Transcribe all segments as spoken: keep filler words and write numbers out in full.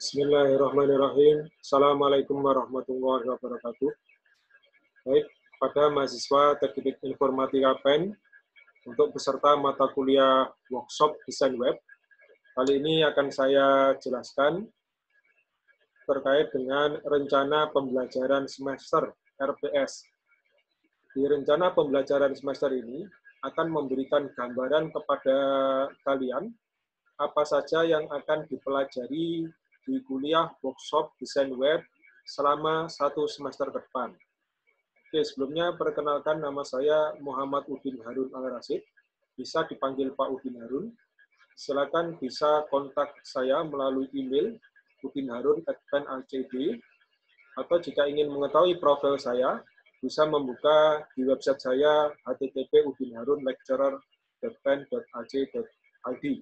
Bismillahirrahmanirrahim. Assalamualaikum warahmatullahi wabarakatuh. Baik, pada mahasiswa Teknik Informatika P E N untuk peserta mata kuliah workshop desain web, kali ini akan saya jelaskan terkait dengan rencana pembelajaran semester R P S. Di rencana pembelajaran semester ini akan memberikan gambaran kepada kalian apa saja yang akan dipelajari di kuliah workshop desain web selama satu semester ke depan. Oke, sebelumnya perkenalkan, nama saya Muhammad Udin Harun Al-Rasid, bisa dipanggil Pak Udin Harun. Silakan bisa kontak saya melalui email udinharun at penalcd, atau jika ingin mengetahui profil saya, bisa membuka di website saya h t t p udinharun lecturer dot pen dot a c dot i d.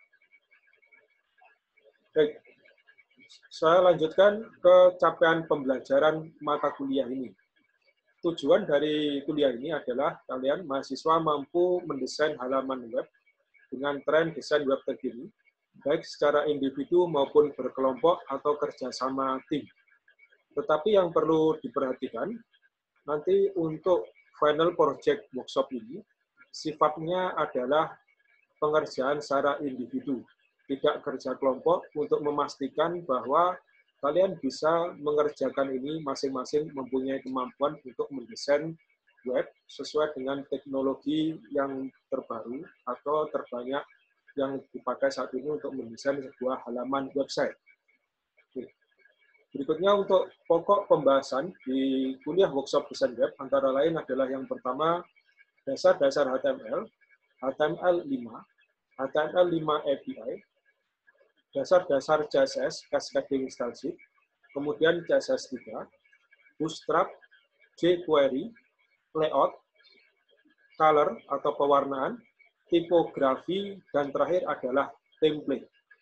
Baik, saya lanjutkan ke capaian pembelajaran mata kuliah ini. Tujuan dari kuliah ini adalah kalian mahasiswa mampu mendesain halaman web dengan tren desain web terkini, baik secara individu maupun berkelompok atau kerjasama tim. Tetapi yang perlu diperhatikan, nanti untuk final project workshop ini, sifatnya adalah pengerjaan secara individu, tidak kerja kelompok, untuk memastikan bahwa kalian bisa mengerjakan ini masing-masing mempunyai kemampuan untuk mendesain web sesuai dengan teknologi yang terbaru atau terbanyak yang dipakai saat ini untuk mendesain sebuah halaman website. Oke. Berikutnya untuk pokok pembahasan di kuliah workshop desain web antara lain adalah yang pertama dasar-dasar H T M L, H T M L lima, H T M L lima A P I, dasar-dasar C S S, Cascading Style Sheet, kemudian C S S tiga, Bootstrap, jQuery, Layout, Color atau pewarnaan, tipografi, dan terakhir adalah template.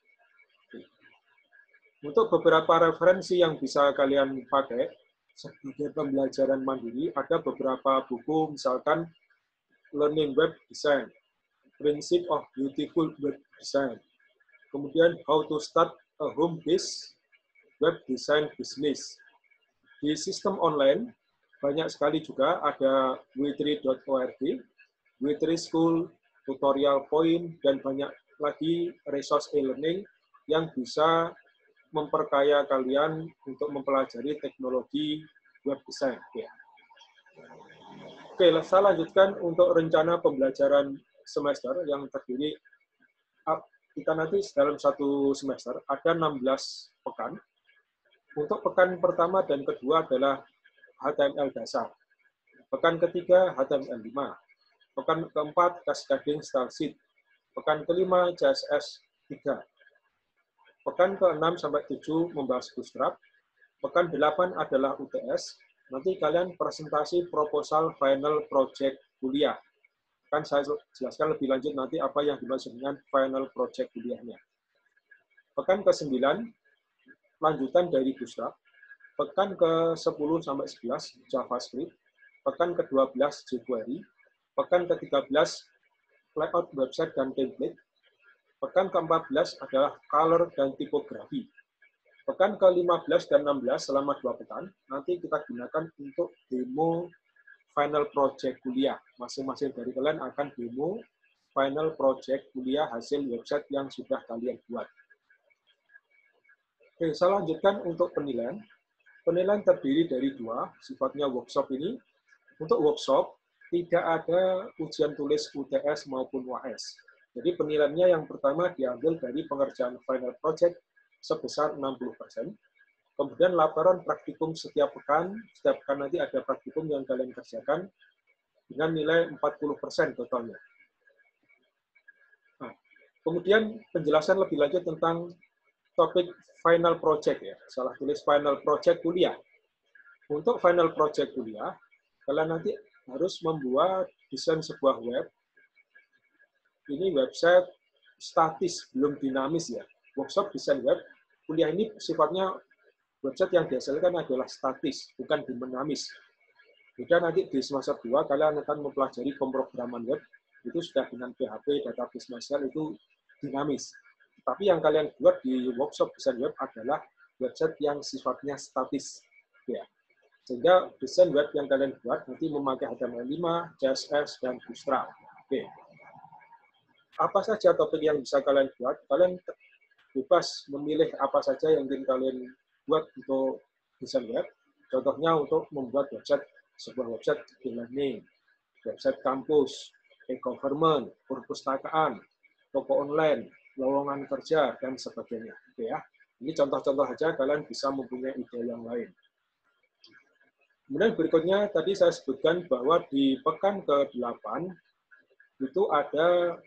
Untuk beberapa referensi yang bisa kalian pakai sebagai pembelajaran mandiri, ada beberapa buku, misalkan Learning Web Design, Principle of Beautiful Web Design, kemudian How to Start a Home-Based Web Design Business. Di sistem online, banyak sekali juga ada w three dot org, w three School, Tutorial Point, dan banyak lagi resource e-learning yang bisa memperkaya kalian untuk mempelajari teknologi web design. Oke, saya lanjutkan untuk rencana pembelajaran semester yang terdiri kita nanti dalam satu semester ada enam belas pekan. Untuk pekan pertama dan kedua adalah H T M L dasar. Pekan ketiga H T M L lima. Pekan keempat Cascading Style Sheet. Pekan kelima C S S tiga. Pekan keenam sampai tujuh membahas Bootstrap. Pekan delapan adalah U T S. Nanti kalian presentasi proposal final project kuliah. Kan saya jelaskan lebih lanjut nanti apa yang dimaksud dengan final project kuliahnya. Pekan ke sembilan, lanjutan dari Bootstrap. Pekan ke sepuluh sampai sebelas, JavaScript. Pekan ke dua belas, jQuery. Pekan ke tiga belas, layout website dan template. Pekan ke empat belas adalah color dan tipografi. Pekan ke lima belas dan enam belas selama dua pekan, nanti kita gunakan untuk demo final project kuliah. Masing-masing dari kalian akan demo final project kuliah hasil website yang sudah kalian buat. Oke, saya lanjutkan untuk penilaian. Penilaian terdiri dari dua, sifatnya workshop ini. Untuk workshop, tidak ada ujian tulis U T S maupun U A S. Jadi penilaiannya yang pertama diambil dari pengerjaan final project sebesar enam puluh persen. Kemudian laporan praktikum setiap pekan, setiap pekan nanti ada praktikum yang kalian kerjakan dengan nilai empat puluh persen totalnya. Nah, kemudian penjelasan lebih lanjut tentang topik final project ya, salah tulis final project kuliah. Untuk final project kuliah, kalian nanti harus membuat desain sebuah web. Ini website statis, belum dinamis ya. Workshop desain web, kuliah ini sifatnya website yang dihasilkan adalah statis, bukan dinamis. Jika nanti di semester dua kalian akan mempelajari pemrograman web, itu sudah dengan P H P, database manual, itu dinamis. Tapi yang kalian buat di workshop desain web adalah website yang sifatnya statis. Ya. Sehingga desain web yang kalian buat nanti memakai H T M L lima, C S S, dan Bootstrap. Oke. Apa saja topik yang bisa kalian buat? Kalian bebas memilih apa saja yang ingin kalian buat untuk desain web. Contohnya untuk membuat website, sebuah website e-learning, website kampus, e-government, perpustakaan, toko online, lowongan kerja, dan sebagainya. Oke ya. Ini contoh-contoh saja, kalian bisa mempunyai ide yang lain. Kemudian berikutnya, tadi saya sebutkan bahwa di pekan ke delapan, itu ada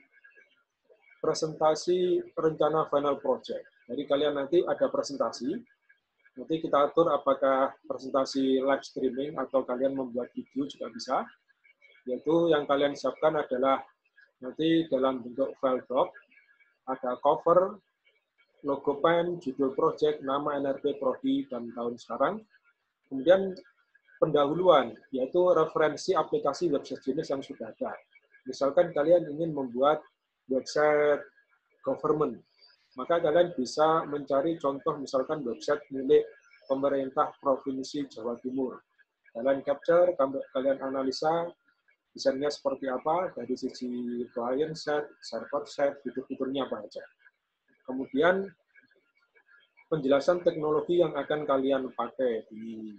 presentasi rencana final project. Jadi kalian nanti ada presentasi, nanti kita atur apakah presentasi live streaming atau kalian membuat video juga bisa. Yaitu yang kalian siapkan adalah nanti dalam bentuk file doc, ada cover, logo pen, judul project, nama N R P prodi, dan tahun sekarang. Kemudian pendahuluan, yaitu referensi aplikasi web sejenis yang sudah ada. Misalkan kalian ingin membuat website government, maka kalian bisa mencari contoh misalkan website milik pemerintah Provinsi Jawa Timur. Kalian capture, kalian analisa, desainnya seperti apa, dari sisi client set, server set, fitur-fiturnya apa saja. Kemudian penjelasan teknologi yang akan kalian pakai di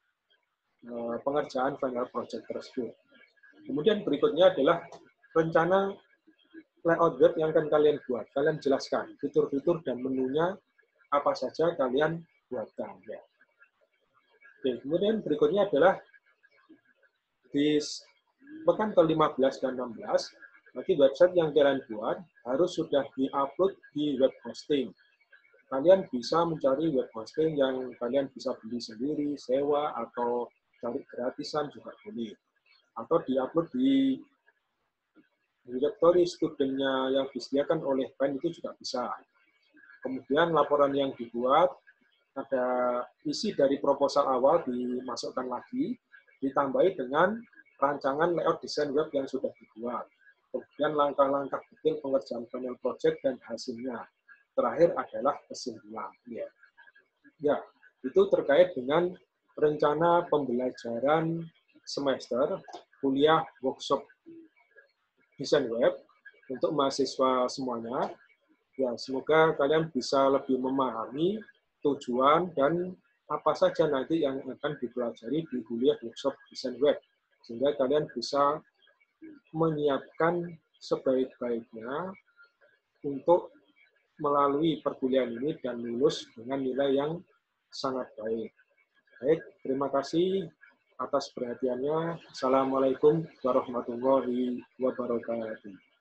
uh, pengerjaan final project tersebut. Kemudian berikutnya adalah rencana layout web yang akan kalian buat. Kalian jelaskan fitur-fitur dan menunya apa saja kalian buatkan. Ya. Oke, kemudian berikutnya adalah di pekan ke lima belas dan enam belas, nanti website yang kalian buat harus sudah di-upload di web hosting. Kalian bisa mencari web hosting yang kalian bisa beli sendiri, sewa, atau cari gratisan juga boleh. Atau di-upload di directory studentnya yang disediakan oleh P E N itu juga bisa. Kemudian laporan yang dibuat, ada isi dari proposal awal dimasukkan lagi, ditambahi dengan rancangan layout desain web yang sudah dibuat. Kemudian langkah-langkah detail pengerjaan final project dan hasilnya. Terakhir adalah kesimpulan. Ya. ya, itu terkait dengan rencana pembelajaran semester kuliah workshop desain web untuk mahasiswa semuanya. Ya, semoga kalian bisa lebih memahami tujuan dan apa saja nanti yang akan dipelajari di kuliah workshop desain web. Sehingga kalian bisa menyiapkan sebaik-baiknya untuk melalui perkuliahan ini dan lulus dengan nilai yang sangat baik. Baik, terima kasih atas perhatiannya. Assalamualaikum warahmatullahi wabarakatuh.